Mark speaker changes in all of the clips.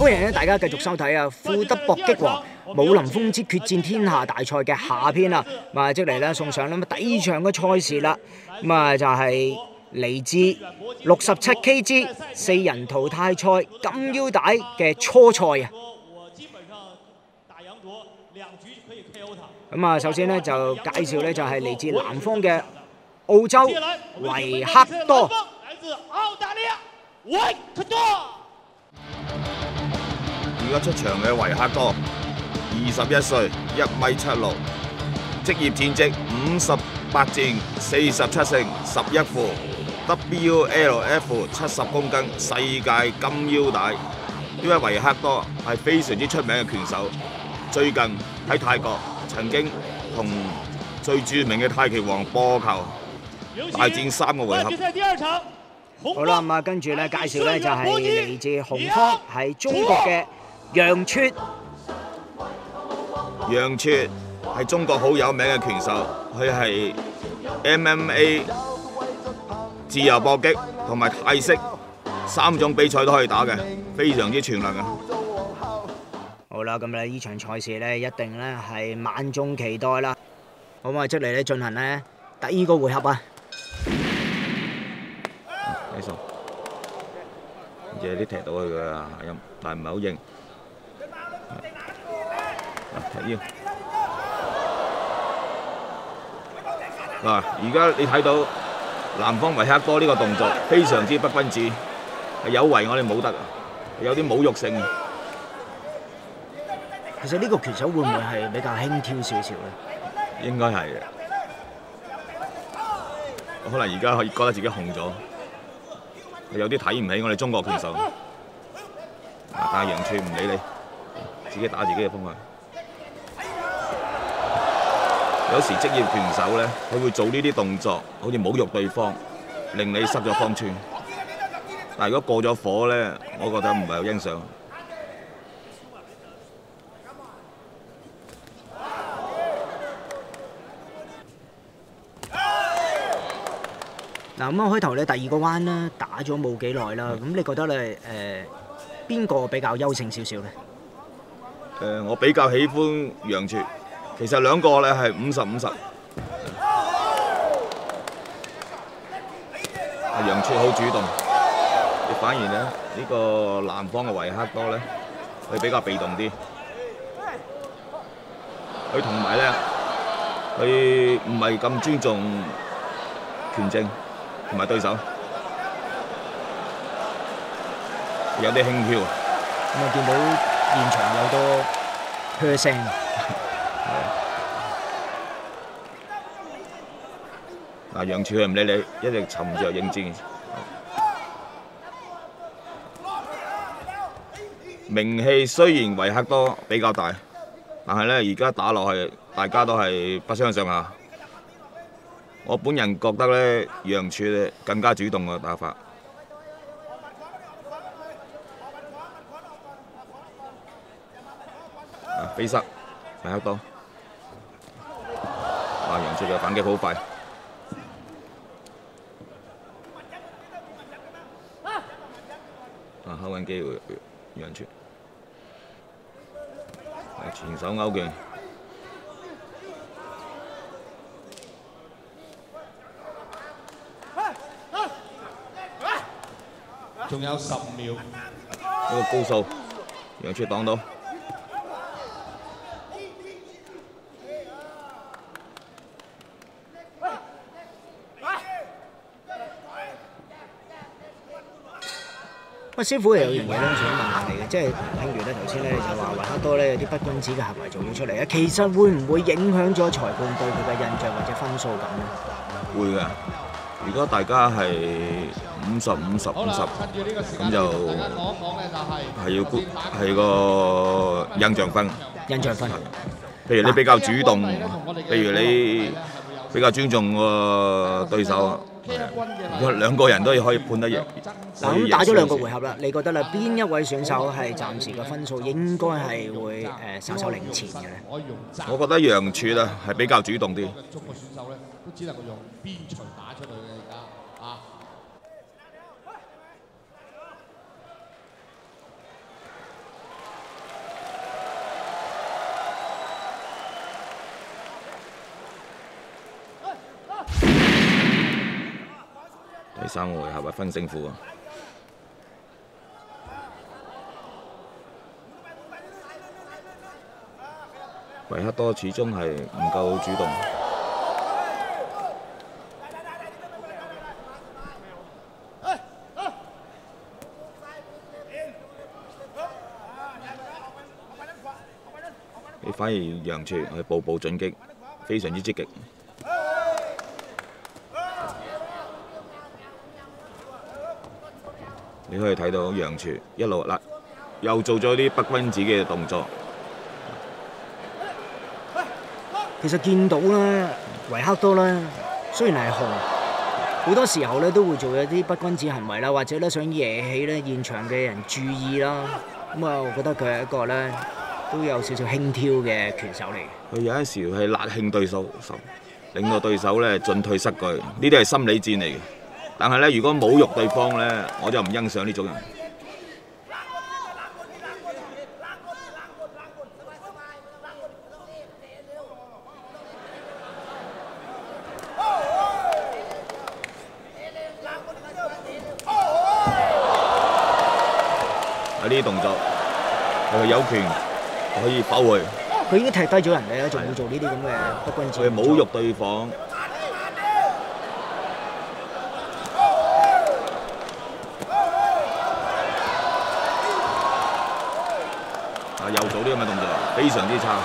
Speaker 1: 歡迎咧大家繼續收睇啊！富德搏擊王武林風之決戰天下大賽嘅下篇啊，咁啊即嚟咧送上咁第二場嘅賽事啦。咁啊就係嚟自67 KG 四人淘汰賽金腰帶嘅初賽啊。咁啊，首先咧就介紹咧就係嚟自南方嘅澳洲維克多。
Speaker 2: 來自澳大利亞維克多。
Speaker 3: 而家出場嘅維克多，21歲，1米76，職業戰績58戰47勝11負 ，WLF 70公斤世界金腰帶。呢位維克多係非常之出名嘅拳手，最近喺泰國曾經同最著名嘅太極王波球大戰3個回合。
Speaker 1: 好啦，咁啊跟住咧介紹咧就係嚟自紅方係中國嘅楊撮。
Speaker 3: 楊撮係中國好有名嘅拳手，佢係 MMA、自由搏擊同埋泰式3種比賽都可以打嘅，非常之全能啊！
Speaker 1: 好啦，咁咧呢場賽事咧一定咧係萬眾期待啦。好啊，即嚟咧進行咧第2個回合啊！
Speaker 3: 睇數，有啲踢到佢嘅下音，但係唔係好硬。踢腰。嗱，而家你睇到南方維克多呢個動作非常之不君子，係有違我哋武德，有啲侮辱性。
Speaker 1: 其實呢個拳手會唔會係比較輕佻少少咧？
Speaker 3: 應該係嘅，可能而家可以覺得自己紅咗，有啲睇唔起我哋中國拳手。但係楊撮唔理你，自己打自己嘅風啊！有時職業拳手咧，佢會做呢啲動作，好似侮辱對方，令你失咗方寸。但係如果過咗火咧，我覺得唔係好欣賞。
Speaker 1: 嗱，咁開頭咧第2個彎啦，打咗冇幾耐啦，咁你覺得咧邊個比較優勝少少咧？
Speaker 3: 我比較喜歡楊撮，其實兩個咧係50-50。楊撮好主動，反而咧呢個南方嘅維克多咧，佢比較被動啲。佢同埋咧，佢唔係咁尊重拳證同埋對手，有啲輕佻。
Speaker 1: 咁啊，見到現場有多噓聲。
Speaker 3: 嗱，楊撮佢唔理你，一直沉着應戰。名氣雖然維克多比較大，但係咧而家打落去，大家都係不相上下。我本人覺得咧，楊撮更加主動嘅打法。飛塞維克多，楊撮嘅反擊好快。睺緊機會，楊撮前手勾拳。
Speaker 2: 仲有10秒。
Speaker 3: 呢個高數，楊撮擋到。
Speaker 1: 師傅有樣嘢咧，想問下你嘅，即係聽完咧頭先咧就話維克多咧有啲不君子嘅行為做咗出嚟啊，其實會唔會影響咗裁判對佢嘅印象或者分數咁咧？
Speaker 3: 會㗎，如果大家係50-50，咁就係個印象分。
Speaker 1: 印象分。
Speaker 3: 譬如你比較主動，譬如你比較尊重個對手。兩個人都可以判得贏。
Speaker 1: 嗱，咁打咗2個回合啦，你覺得啦，邊一位選手係暫時嘅分數應該係會稍稍領前嘅咧？
Speaker 3: 我覺得楊撮啊係比較主動啲。
Speaker 2: 中國選手咧都只能夠用邊錘打出去嘅而家啊！
Speaker 3: 第3回合分勝負啊！維克多始終係唔夠主動。你反而楊柱係步步進擊，非常之積極。你可以睇到楊柱一路嗱，又做咗啲不君子嘅動作。
Speaker 1: 其實見到咧，維克多咧雖然係紅，好多時候咧都會做一啲不君子行為啦，或者咧想惹起咧現場嘅人注意啦。咁啊，我覺得佢係一個咧都有少少輕佻嘅拳手嚟。
Speaker 3: 佢有陣時係辣興對手，令到對手咧進退失據，呢啲係心理戰嚟嘅。但係咧，如果侮辱對方咧，我就唔欣賞呢種人。呢啲動作，佢有權可以否回。
Speaker 1: 佢已經踢低咗人哋啦，仲會做呢啲咁嘅不君子。
Speaker 3: 佢侮辱對方。又做呢咁嘅動作，非常之差。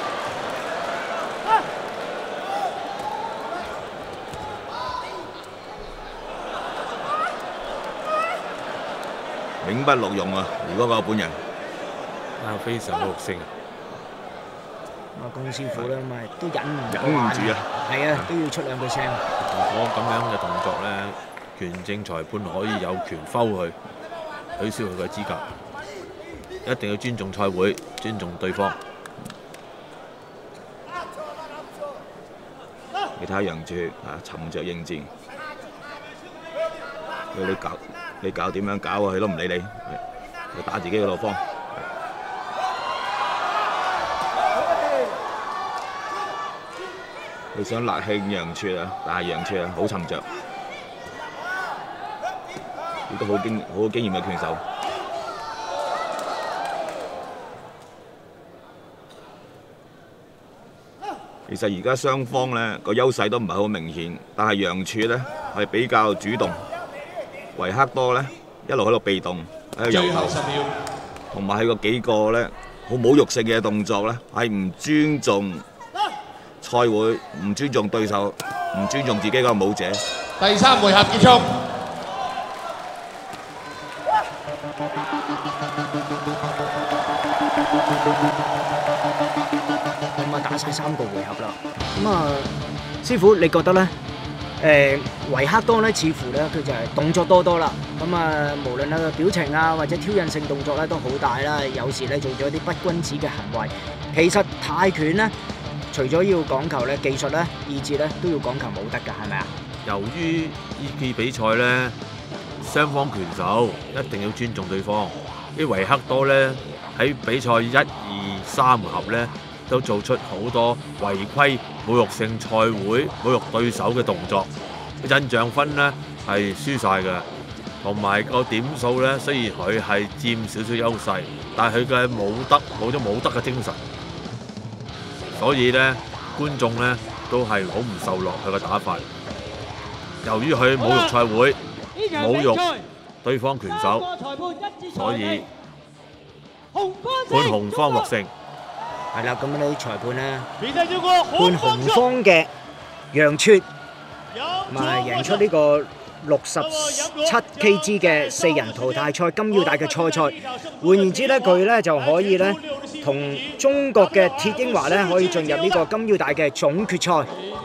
Speaker 3: 永不錄用啊！如果個本人
Speaker 4: 非常惡性。
Speaker 1: 龔師傅咧，咪都忍唔
Speaker 3: 住啊！
Speaker 1: 係啊，都要出兩句聲。
Speaker 4: 如果咁樣嘅動作咧，拳證裁判可以有權摟佢，取消佢嘅資格。一定要尊重賽會，尊重對方。
Speaker 3: 你睇下楊柱啊，沉着應戰。你搞點樣搞啊？佢都唔理你，佢打自己嘅路方。佢想辣興楊柱啊，但係楊柱啊好沉着，亦都好經驗嘅拳手。其實而家雙方咧個優勢都唔係好明顯，但係楊柱咧係比較主動，維克多咧一路喺度被動喺度遊頭，同埋佢個幾個咧好侮辱性嘅動作咧係唔尊重賽會，唔尊重對手，唔尊重自己個武者。
Speaker 2: 第3回合結束。
Speaker 1: 打晒3個回合啦，咁啊，師傅你覺得咧？維克多咧似乎咧佢就係動作多啦，咁啊無論啊表情啊或者挑釁性動作咧都好大啦，有時咧做咗啲不君子嘅行為。其實泰拳咧除咗要講求咧技術咧，意志咧都要講求武德㗎，係咪啊？由於
Speaker 4: 呢次比賽咧，雙方拳手一定要尊重對方。啲維克多咧喺比賽1、2、3回合咧，都做出好多違規、侮辱性賽會、侮辱對手嘅動作，印象分呢係輸晒嘅，同埋個點數呢，雖然佢係佔少少優勢，但係佢嘅冇咗武德嘅精神，所以呢觀眾呢都係好唔受落佢嘅打法。由於佢侮辱賽會、侮辱對方拳手，所以判紅方獲勝。
Speaker 1: 係啦，咁呢啲裁判咧判紅方嘅楊柱，咁啊贏出呢個67 kg 嘅4人淘汰賽金腰帶嘅賽。換言之咧，佢咧就可以咧同中國嘅鐵英華咧可以進入呢個金腰帶嘅總決賽。